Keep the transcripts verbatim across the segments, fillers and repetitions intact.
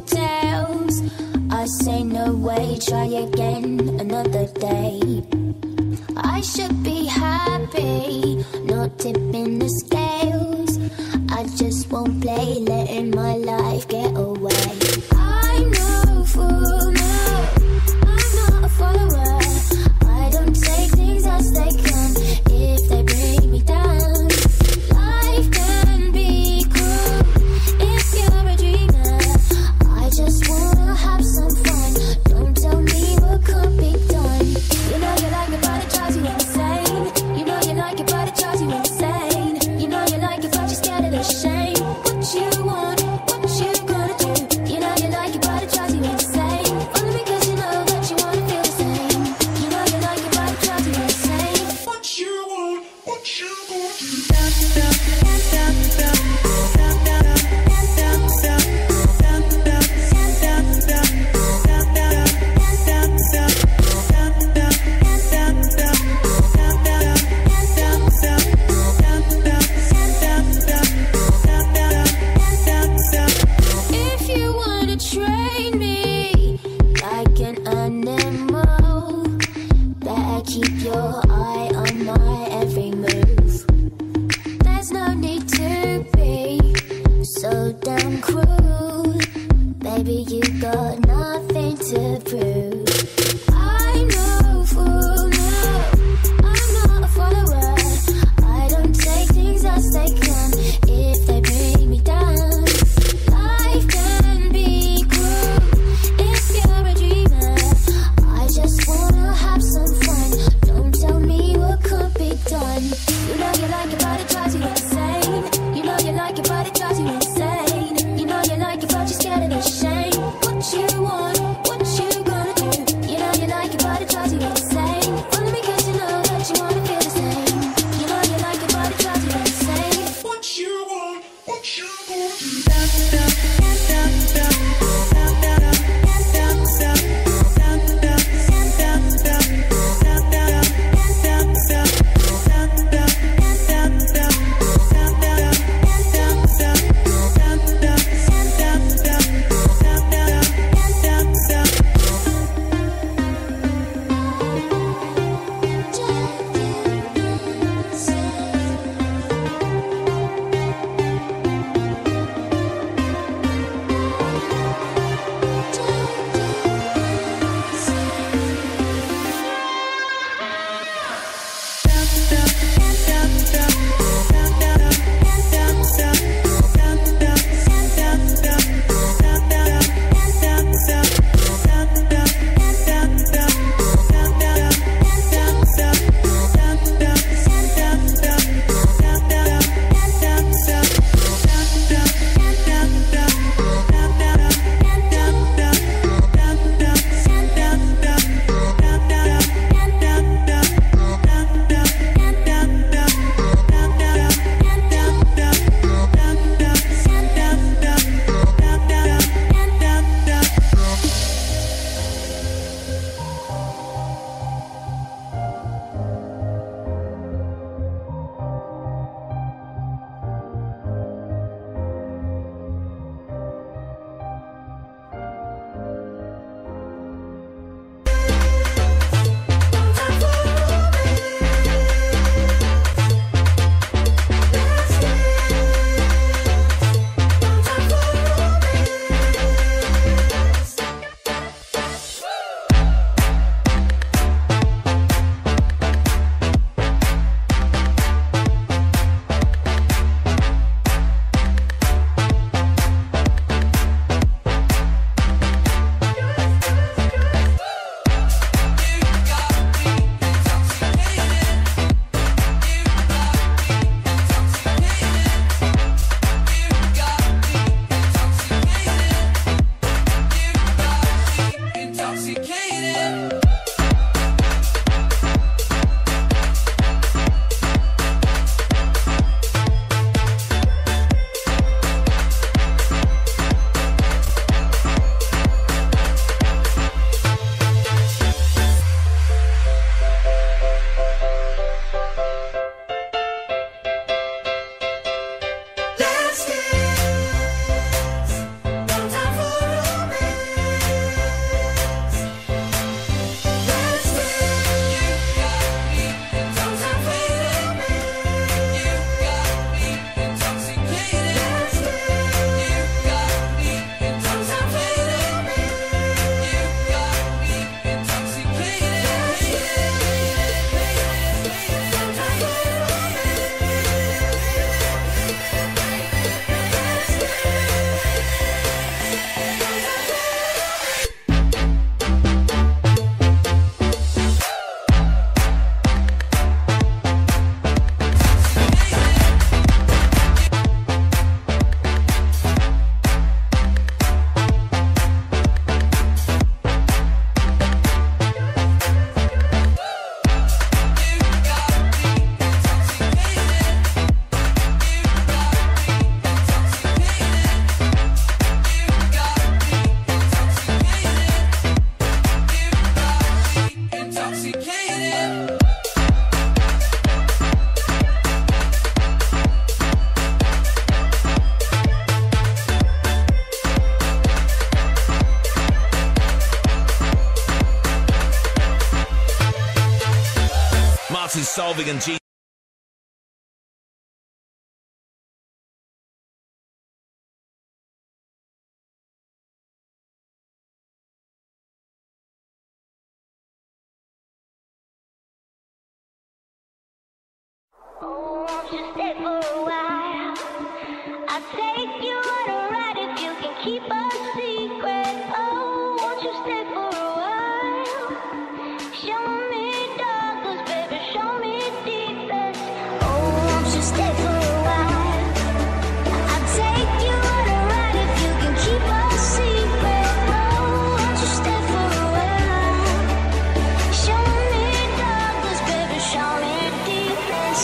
tales. I say no way, try again another day. I should be happy, not tipping the scales. I just won't play, letting my life get away. I'm no fool, no, I'm not a follower. I don't take things as they come if they bring me down. Life can be cruel if you're a dreamer. I just wanna have some fun, don't tell me what could be done. You know you like it but it drives you insane. You know you like it but it drives you insane. You know you like it but you're scared of the shame. What you want, what you gonna do? You know you like it but it drives you insane. Only because you know that you wanna feel the same. You know you like it but it drives you insane. What you want, what you gonna do? If you wanna train me like an animal, better keep your eye on my every move. There's no need to be so damn cruel. Baby, you got nothing to prove. I'm no fool, no, I'm not a follower. I don't take things as they come if they bring me down. Life can be cruel if you're a dreamer. I just wanna have some fun, don't tell me what could be done. You know you like it but it drives you insane. You know you like it but it drives you insane. You know you like it but you're scared of the shame. What you want, what you gonna do? You know you like it but it drives you insane. Only because you know that you wanna feel the same. You know you like it but it drives you insane. What you want, what you gonna do? Let's dance. No time for This is Solving and G. Oh, won't you stay for a while? I'll take you on a ride if you can keep a secret. Oh, won't you stay for a while? Show me darkness, baby, show me deepest. Oh, won't you stay for a while? I'll take you on a ride if you can keep a secret. Oh, won't you stay for a while? Show me darkness, baby, show me deepest.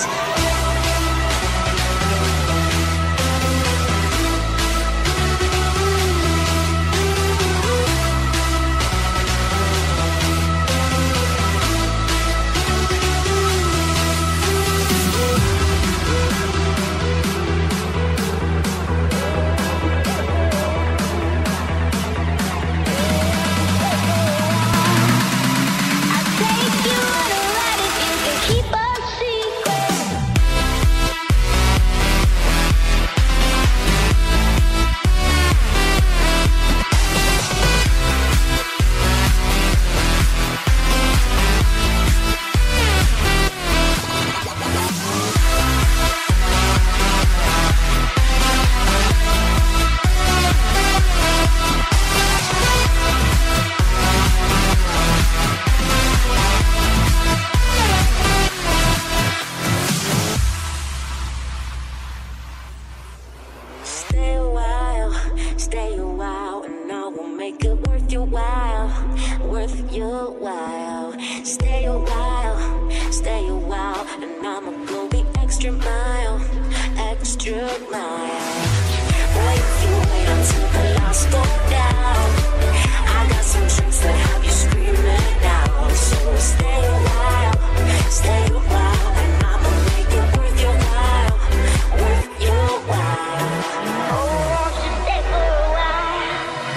Stay a while, stay a while, and I will make it worth your while, worth your while. Stay a while, stay a while, and I'ma go the extra mile, extra mile. Wait if you wait until the lights go down. I got some tricks that have you screaming out. So stay a while, stay a while, and I'ma make it worth your while, worth your while. Oh, won't you stay for a while?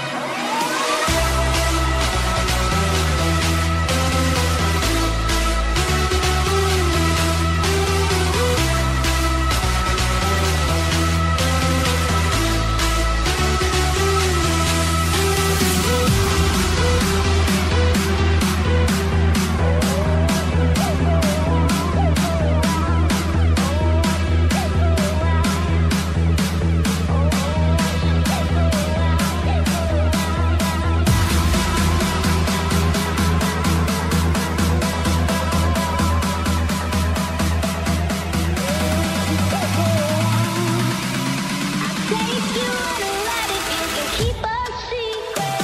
Take you on a ride if you can keep a secret.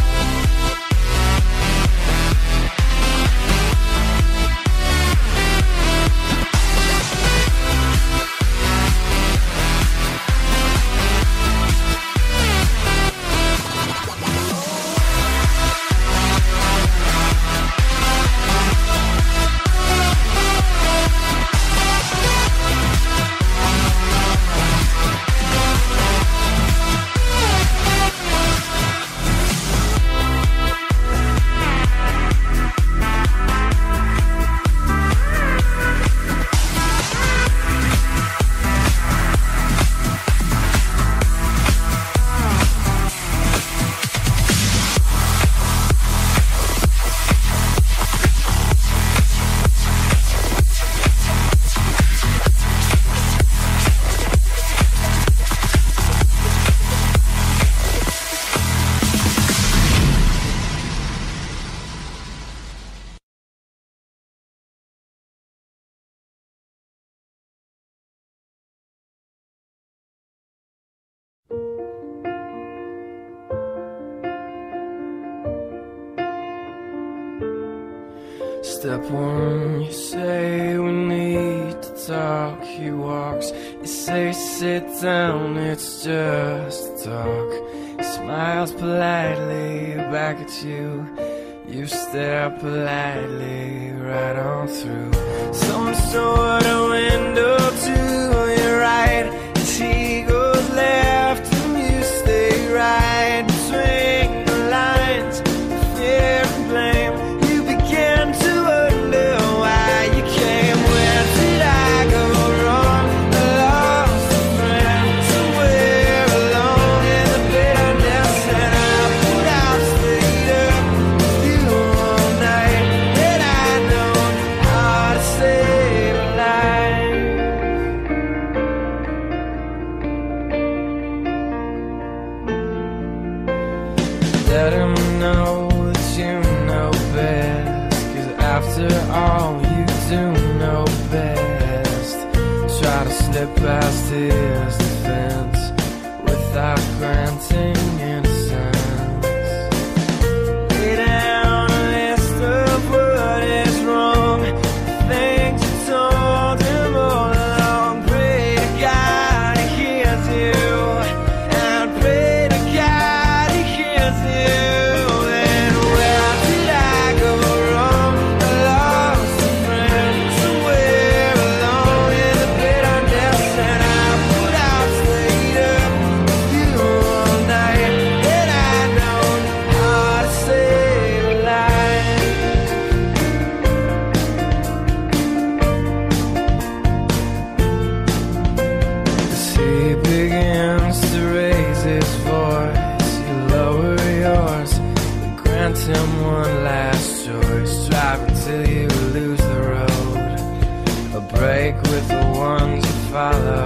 Step one, you say we need to talk. He walks, you say sit down, it's just talk. He smiles politely back at you. You stare politely right on through some sort of window to your right. As he goes left and you stay right between the lines of fear and blame. You begin to wonder why you came. after all you do know best. Try to slip past his defense without granting innocence. Lay down a list of what is wrong, things you told him all along. Pray to God he hears you, and pray to God he hears you. And where did I go wrong? I lost a friend somewhere alone in the bitterness, and I would have stayed up with you all night. And I know how to save a life. As he begins to raise his voice, you lower yours, grant him one last choice. Drive until you lose the road, a break with the ones you follow.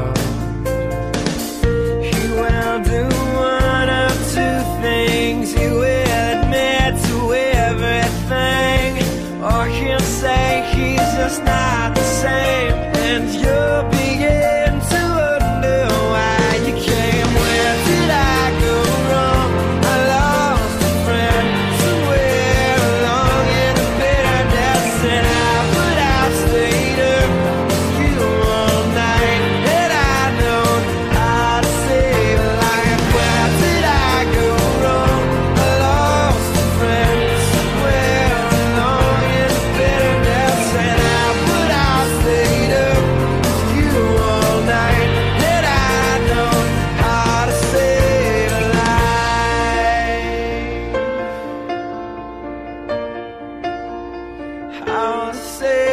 He will do one of two things. He will admit to everything, or he'll say he's just not the same, and you'll begin to wonder why you came. Where did I go wrong? I lost a friend somewhere along in the bitterness, and I would have stayed up with you all night. And I know how to save a life. Where did I go wrong? I lost a friend somewhere along in the bitterness, and I would have stayed up with you all night. And I know how to save a life. How to save